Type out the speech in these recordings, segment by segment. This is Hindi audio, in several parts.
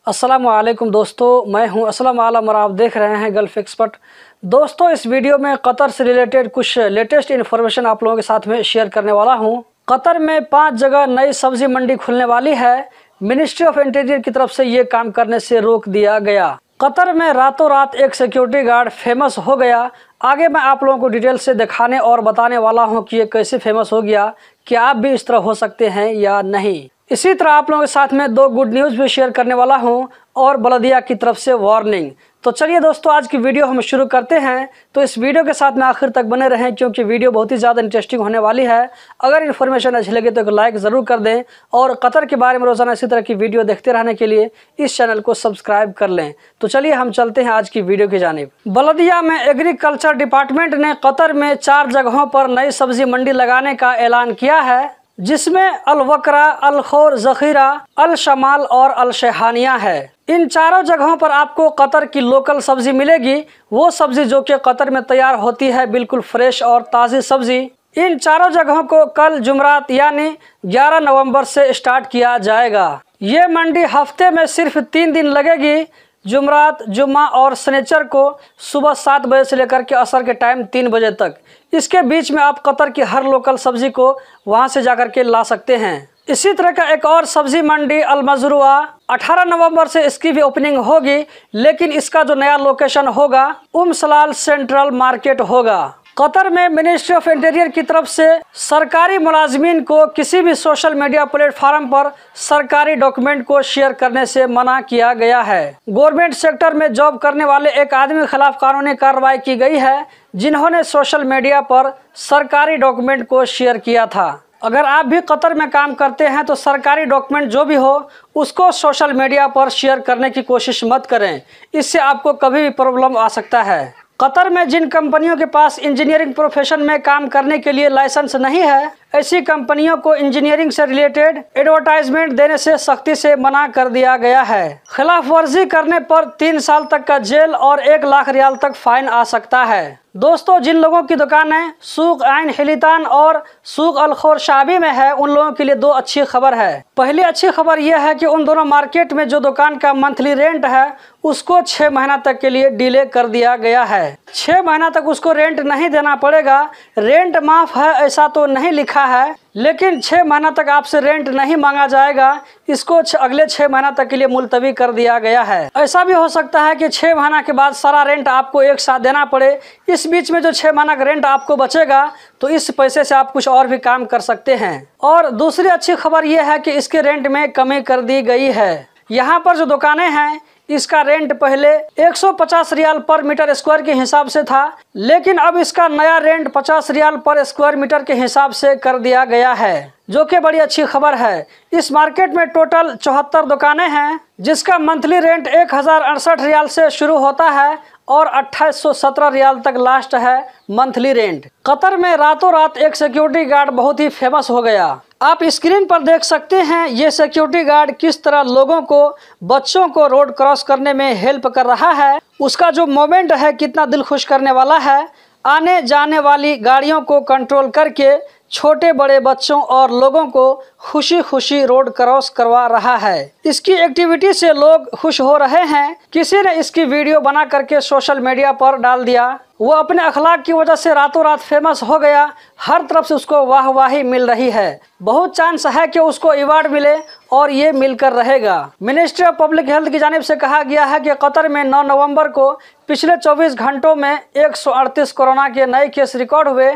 अस्सलाम वालेकुम दोस्तों, मैं हूं असलम आलम और आप देख रहे हैं गल्फ़ एक्सपर्ट। दोस्तों, इस वीडियो में कतर से रिलेटेड कुछ लेटेस्ट इन्फॉर्मेशन आप लोगों के साथ में शेयर करने वाला हूं। कतर में 5 जगह नई सब्जी मंडी खुलने वाली है। मिनिस्ट्री ऑफ इंटीरियर की तरफ से ये काम करने से रोक दिया गया। कतर में रातों रात एक सिक्योरिटी गार्ड फेमस हो गया। आगे मैं आप लोगों को डिटेल से दिखाने और बताने वाला हूं कि ये कैसे फेमस हो गया, कि आप भी इस तरह हो सकते हैं या नहीं। इसी तरह आप लोगों के साथ में 2 गुड न्यूज़ भी शेयर करने वाला हूं और बल्दिया की तरफ से वार्निंग। तो चलिए दोस्तों, आज की वीडियो हम शुरू करते हैं। तो इस वीडियो के साथ में आखिर तक बने रहें, क्योंकि वीडियो बहुत ही ज़्यादा इंटरेस्टिंग होने वाली है। अगर इन्फॉर्मेशन अच्छी लगे तो एक लाइक ज़रूर कर दें और कतर के बारे में रोज़ाना इसी तरह की वीडियो देखते रहने के लिए इस चैनल को सब्सक्राइब कर लें। तो चलिए हम चलते हैं आज की वीडियो की जानिब। बल्दिया में एग्रीकल्चर डिपार्टमेंट ने कतर में 4 जगहों पर नई सब्जी मंडी लगाने का ऐलान किया है, जिसमें अल-वकरा, अल-खौर, ज़खीरा, अल-शमाल और अल-शेहानिया है। इन चारों जगहों पर आपको कतर की लोकल सब्जी मिलेगी, वो सब्जी जो कि कतर में तैयार होती है, बिल्कुल फ्रेश और ताज़ी सब्जी। इन चारों जगहों को कल जुमरात यानी 11 नवंबर से स्टार्ट किया जाएगा। ये मंडी हफ्ते में सिर्फ 3 दिन लगेगी, जुमरात, जुम्मा और शनिचर को सुबह 7 बजे से लेकर के असर के टाइम 3 बजे तक। इसके बीच में आप कतर की हर लोकल सब्जी को वहां से जाकर के ला सकते हैं। इसी तरह का एक और सब्जी मंडी अल-मजरुआ 18 नवंबर से इसकी भी ओपनिंग होगी, लेकिन इसका जो नया लोकेशन होगा सलाल सेंट्रल मार्केट होगा। कतर में मिनिस्ट्री ऑफ इंटीरियर की तरफ से सरकारी मुलाजमीन को किसी भी सोशल मीडिया प्लेटफॉर्म पर सरकारी डॉक्यूमेंट को शेयर करने से मना किया गया है। गवर्नमेंट सेक्टर में जॉब करने वाले एक आदमी के खिलाफ कानूनी कार्रवाई की गई है, जिन्होंने सोशल मीडिया पर सरकारी डॉक्यूमेंट को शेयर किया था। अगर आप भी कतर में काम करते हैं तो सरकारी डॉक्यूमेंट जो भी हो उसको सोशल मीडिया पर शेयर करने की कोशिश मत करें, इससे आपको कभी भी प्रॉब्लम आ सकता है। कतर में जिन कंपनियों के पास इंजीनियरिंग प्रोफेशन में काम करने के लिए लाइसेंस नहीं है, ऐसी कंपनियों को इंजीनियरिंग से रिलेटेड एडवर्टाइजमेंट देने से सख्ती से मना कर दिया गया है। खिलाफ वर्जी करने पर 3 साल तक का जेल और 1 लाख रियाल तक फाइन आ सकता है। दोस्तों, जिन लोगों की दुकानें सूक आइन हिलितान और सूक अल-खौर शाबी में है, उन लोगों के लिए 2 अच्छी खबर है। पहली अच्छी खबर यह है कि उन दोनों मार्केट में जो दुकान का मंथली रेंट है उसको 6 महीना तक के लिए डिले कर दिया गया है। 6 महीना तक उसको रेंट नहीं देना पड़ेगा। रेंट माफ है ऐसा तो नहीं लिखा है, लेकिन 6 महीना तक आपसे रेंट नहीं मांगा जाएगा। इसको अगले 6 महीना तक के लिए मुलतवी कर दिया गया है। ऐसा भी हो सकता है कि 6 महीना के बाद सारा रेंट आपको एक साथ देना पड़े। इस बीच में जो 6 महीना का रेंट आपको बचेगा तो इस पैसे से आप कुछ और भी काम कर सकते हैं। और दूसरी अच्छी खबर यह है कि इसके रेंट में कमी कर दी गई है। यहाँ पर जो दुकानें हैं इसका रेंट पहले 150 रियाल पर मीटर स्क्वायर के हिसाब से था, लेकिन अब इसका नया रेंट 50 रियाल पर स्क्वायर मीटर के हिसाब से कर दिया गया है, जो कि बड़ी अच्छी खबर है। इस मार्केट में टोटल 74 दुकानें हैं, जिसका मंथली रेंट 1068 रियाल से शुरू होता है और 2817 रियाल तक लास्ट है मंथली रेंट। कतर में रातों रात एक सिक्योरिटी गार्ड बहुत ही फेमस हो गया। आप स्क्रीन पर देख सकते हैं ये सिक्योरिटी गार्ड किस तरह लोगों को, बच्चों को रोड क्रॉस करने में हेल्प कर रहा है। उसका जो मोमेंट है कितना दिल खुश करने वाला है। आने जाने वाली गाड़ियों को कंट्रोल करके छोटे बड़े बच्चों और लोगों को खुशी खुशी रोड क्रॉस करवा रहा है। इसकी एक्टिविटी से लोग खुश हो रहे हैं। किसी ने इसकी वीडियो बना करके सोशल मीडिया पर डाल दिया। वो अपने अखलाक की वजह से रातों रात फेमस हो गया। हर तरफ से उसको वाहवाही मिल रही है। बहुत चांस है कि उसको अवार्ड मिले और ये मिलकर रहेगा। मिनिस्ट्री ऑफ पब्लिक हेल्थ की जानिब से कहा गया है कि कतर में 9 नवंबर को पिछले 24 घंटों में 138 कोरोना के नए केस रिकॉर्ड हुए,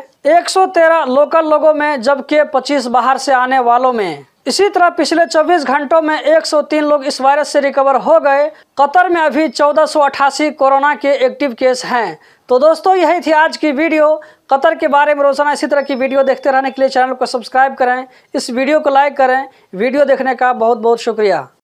113 लोकल लोगों में जबकि 25 बाहर से आने वालों में। इसी तरह पिछले 24 घंटों में 103 लोग इस वायरस से रिकवर हो गए। कतर में अभी 1488 कोरोना के एक्टिव केस हैं। तो दोस्तों, यही थी आज की वीडियो। कतर के बारे में रोजाना इसी तरह की वीडियो देखते रहने के लिए चैनल को सब्सक्राइब करें, इस वीडियो को लाइक करें। वीडियो देखने का बहुत बहुत शुक्रिया।